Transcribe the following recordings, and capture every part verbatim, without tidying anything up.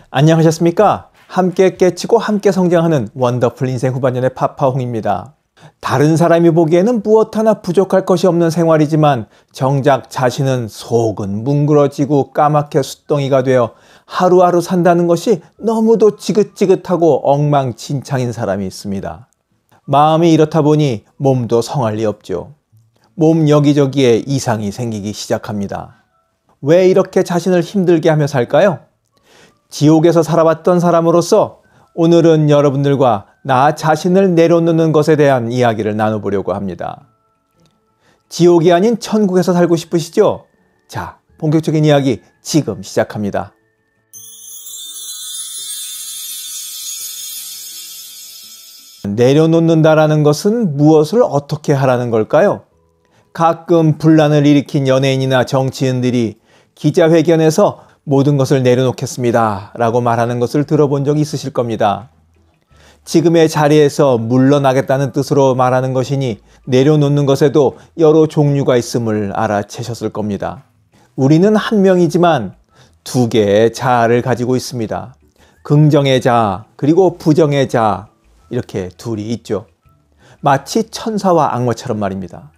안녕하셨습니까? 함께 깨치고 함께 성장하는 원더풀 인생 후반년의 파파홍입니다. 다른 사람이 보기에는 무엇 하나 부족할 것이 없는 생활이지만 정작 자신은 속은 뭉그러지고 까맣게 숫덩이가 되어 하루하루 산다는 것이 너무도 지긋지긋하고 엉망진창인 사람이 있습니다. 마음이 이렇다 보니 몸도 성할 리 없죠. 몸 여기저기에 이상이 생기기 시작합니다. 왜 이렇게 자신을 힘들게 하며 살까요? 지옥에서 살아왔던 사람으로서 오늘은 여러분들과 나 자신을 내려놓는 것에 대한 이야기를 나눠보려고 합니다. 지옥이 아닌 천국에서 살고 싶으시죠? 자, 본격적인 이야기 지금 시작합니다. 내려놓는다라는 것은 무엇을 어떻게 하라는 걸까요? 가끔 분란을 일으킨 연예인이나 정치인들이 기자회견에서 모든 것을 내려놓겠습니다 라고 말하는 것을 들어본 적이 있으실 겁니다. 지금의 자리에서 물러나겠다는 뜻으로 말하는 것이니 내려놓는 것에도 여러 종류가 있음을 알아채셨을 겁니다. 우리는 한 명이지만 두 개의 자아를 가지고 있습니다. 긍정의 자아 그리고 부정의 자아, 이렇게 둘이 있죠. 마치 천사와 악마처럼 말입니다.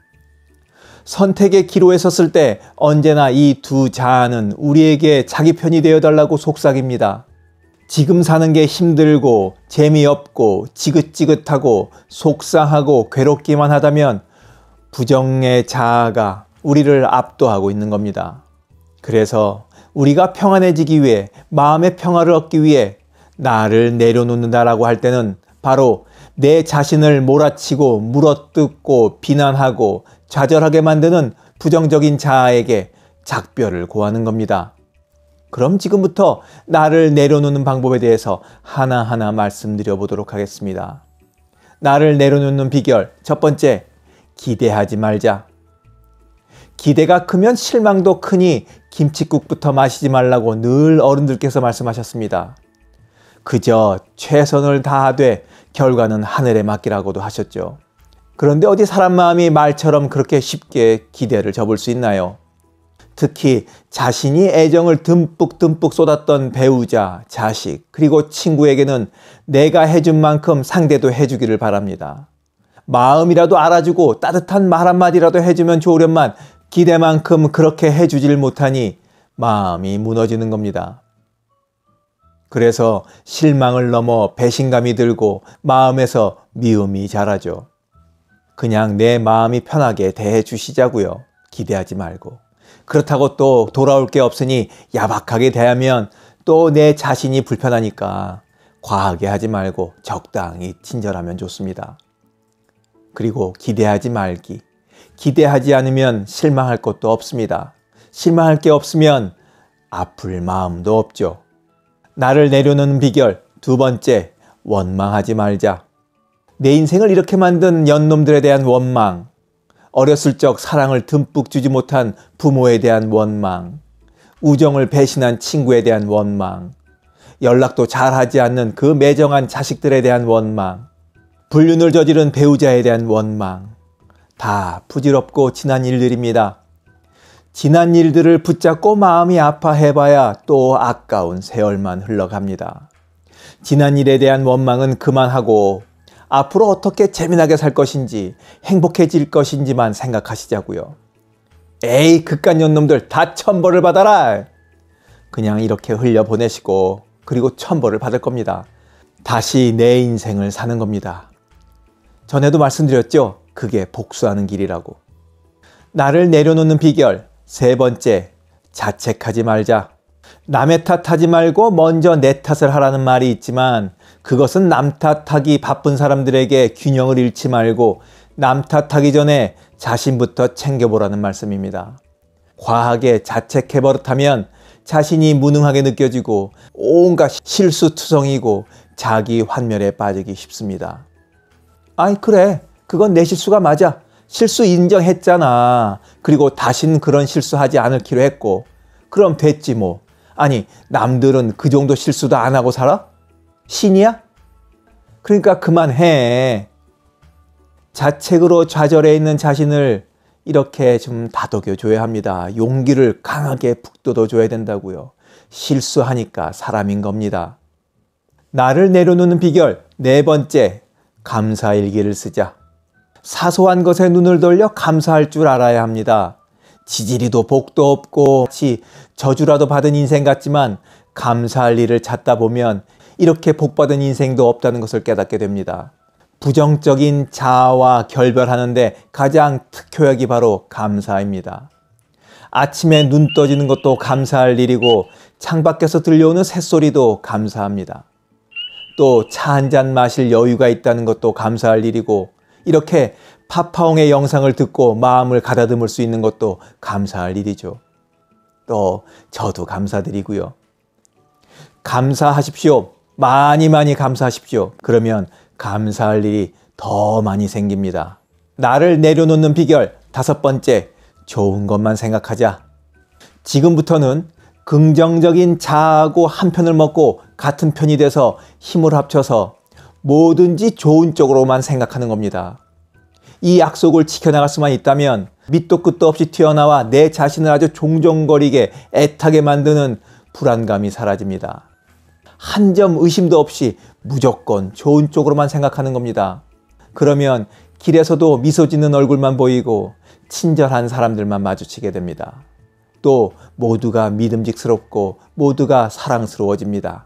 선택의 기로에 섰을 때 언제나 이 두 자아는 우리에게 자기 편이 되어달라고 속삭입니다. 지금 사는 게 힘들고 재미없고 지긋지긋하고 속상하고 괴롭기만 하다면 부정의 자아가 우리를 압도하고 있는 겁니다. 그래서 우리가 평안해지기 위해, 마음의 평화를 얻기 위해 나를 내려놓는다라고 할 때는 바로 내 자신을 몰아치고 물어뜯고 비난하고 좌절하게 만드는 부정적인 자아에게 작별을 고하는 겁니다. 그럼 지금부터 나를 내려놓는 방법에 대해서 하나하나 말씀드려 보도록 하겠습니다. 나를 내려놓는 비결, 첫 번째, 기대하지 말자. 기대가 크면 실망도 크니 김칫국부터 마시지 말라고 늘 어른들께서 말씀하셨습니다. 그저 최선을 다하되 결과는 하늘에 맡기라고도 하셨죠. 그런데 어디 사람 마음이 말처럼 그렇게 쉽게 기대를 접을 수 있나요? 특히 자신이 애정을 듬뿍듬뿍 쏟았던 배우자, 자식, 그리고 친구에게는 내가 해준 만큼 상대도 해주기를 바랍니다. 마음이라도 알아주고 따뜻한 말 한마디라도 해주면 좋으련만 기대만큼 그렇게 해주질 못하니 마음이 무너지는 겁니다. 그래서 실망을 넘어 배신감이 들고 마음에서 미움이 자라죠. 그냥 내 마음이 편하게 대해 주시자고요. 기대하지 말고. 그렇다고 또 돌아올 게 없으니 야박하게 대하면 또 내 자신이 불편하니까 과하게 하지 말고 적당히 친절하면 좋습니다. 그리고 기대하지 말기. 기대하지 않으면 실망할 것도 없습니다. 실망할 게 없으면 아플 마음도 없죠. 나를 내려놓는 비결, 두 번째, 원망하지 말자. 내 인생을 이렇게 만든 연놈들에 대한 원망, 어렸을 적 사랑을 듬뿍 주지 못한 부모에 대한 원망, 우정을 배신한 친구에 대한 원망, 연락도 잘하지 않는 그 매정한 자식들에 대한 원망, 불륜을 저지른 배우자에 대한 원망, 다 부질없고 지난 일들입니다. 지난 일들을 붙잡고 마음이 아파해봐야 또 아까운 세월만 흘러갑니다. 지난 일에 대한 원망은 그만하고 앞으로 어떻게 재미나게 살 것인지, 행복해질 것인지만 생각하시자고요. 에이, 그깟 년놈들 다 천벌을 받아라! 그냥 이렇게 흘려보내시고 그리고 천벌을 받을 겁니다. 다시 내 인생을 사는 겁니다. 전에도 말씀드렸죠? 그게 복수하는 길이라고. 나를 내려놓는 비결, 세 번째, 자책하지 말자. 남의 탓하지 말고 먼저 내 탓을 하라는 말이 있지만 그것은 남 탓하기 바쁜 사람들에게 균형을 잃지 말고 남 탓하기 전에 자신부터 챙겨보라는 말씀입니다. 과하게 자책해 버릇하면 자신이 무능하게 느껴지고 온갖 실수투성이고 자기 환멸에 빠지기 쉽습니다. 아이 그래, 그건 내 실수가 맞아. 실수 인정했잖아. 그리고 다신 그런 실수하지 않기로 했고 그럼 됐지 뭐. 아니 남들은 그 정도 실수도 안 하고 살아? 신이야? 그러니까 그만해. 자책으로 좌절해 있는 자신을 이렇게 좀 다독여 줘야 합니다. 용기를 강하게 북돋워 줘야 된다고요. 실수하니까 사람인 겁니다. 나를 내려놓는 비결 네 번째, 감사일기를 쓰자. 사소한 것에 눈을 돌려 감사할 줄 알아야 합니다. 지지리도 복도 없고 마치 저주라도 받은 인생 같지만 감사할 일을 찾다 보면 이렇게 복받은 인생도 없다는 것을 깨닫게 됩니다. 부정적인 자아와 결별하는데 가장 특효약이 바로 감사입니다. 아침에 눈 떠지는 것도 감사할 일이고 창밖에서 들려오는 새소리도 감사합니다. 또 차 한 잔 마실 여유가 있다는 것도 감사할 일이고 이렇게 파파홍의 영상을 듣고 마음을 가다듬을 수 있는 것도 감사할 일이죠. 또 저도 감사드리고요. 감사하십시오. 많이 많이 감사하십시오. 그러면 감사할 일이 더 많이 생깁니다. 나를 내려놓는 비결 다섯 번째, 좋은 것만 생각하자. 지금부터는 긍정적인 자아하고 한 편을 먹고 같은 편이 돼서 힘을 합쳐서 뭐든지 좋은 쪽으로만 생각하는 겁니다. 이 약속을 지켜나갈 수만 있다면 밑도 끝도 없이 튀어나와 내 자신을 아주 종종거리게 애타게 만드는 불안감이 사라집니다. 한 점 의심도 없이 무조건 좋은 쪽으로만 생각하는 겁니다. 그러면 길에서도 미소 짓는 얼굴만 보이고 친절한 사람들만 마주치게 됩니다. 또 모두가 믿음직스럽고 모두가 사랑스러워집니다.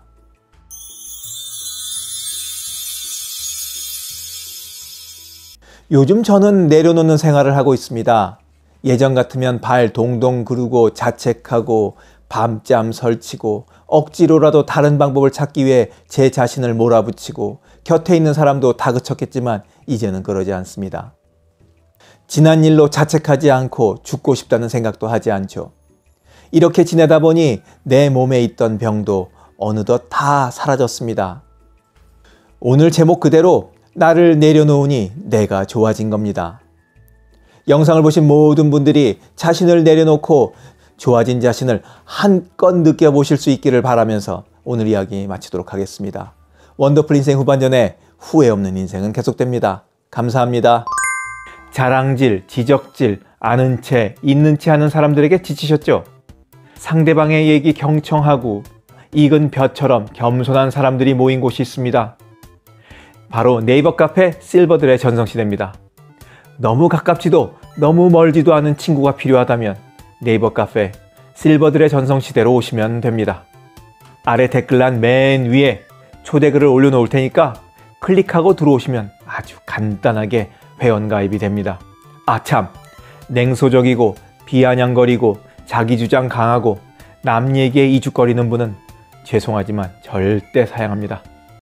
요즘 저는 내려놓는 생활을 하고 있습니다. 예전 같으면 발 동동 구르고 자책하고 밤잠 설치고 억지로라도 다른 방법을 찾기 위해 제 자신을 몰아붙이고 곁에 있는 사람도 다그쳤겠지만 이제는 그러지 않습니다. 지난 일로 자책하지 않고 죽고 싶다는 생각도 하지 않죠. 이렇게 지내다 보니 내 몸에 있던 병도 어느덧 다 사라졌습니다. 오늘 제목 그대로 나를 내려놓으니 내가 좋아진 겁니다. 영상을 보신 모든 분들이 자신을 내려놓고 좋아진 자신을 한껏 느껴보실 수 있기를 바라면서 오늘 이야기 마치도록 하겠습니다. 원더풀 인생 후반전에 후회 없는 인생은 계속됩니다. 감사합니다. 자랑질, 지적질, 아는 채, 있는 채 하는 사람들에게 지치셨죠? 상대방의 얘기 경청하고 익은 벼처럼 겸손한 사람들이 모인 곳이 있습니다. 바로 네이버 카페 실버들의 전성시대입니다. 너무 가깝지도 너무 멀지도 않은 친구가 필요하다면 네이버 카페 실버들의 전성시대로 오시면 됩니다. 아래 댓글란 맨 위에 초대글을 올려놓을 테니까 클릭하고 들어오시면 아주 간단하게 회원가입이 됩니다. 아참, 냉소적이고 비아냥거리고 자기주장 강하고 남 얘기에 이죽거리는 분은 죄송하지만 절대 사양합니다.